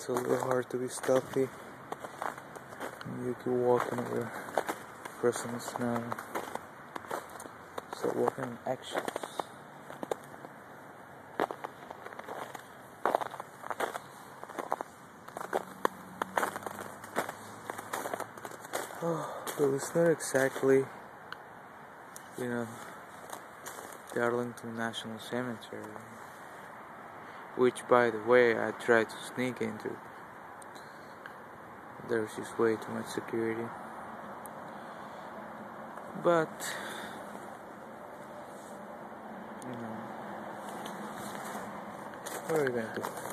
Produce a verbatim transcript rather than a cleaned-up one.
It's a little hard to be stealthy. You keep walking over crossing the snow. Start walking in actions. Oh, well, it's not exactly, you know, the Arlington National Cemetery, which, by the way, I tried to sneak into. There's just way too much security. But, you know, what are we gonna do?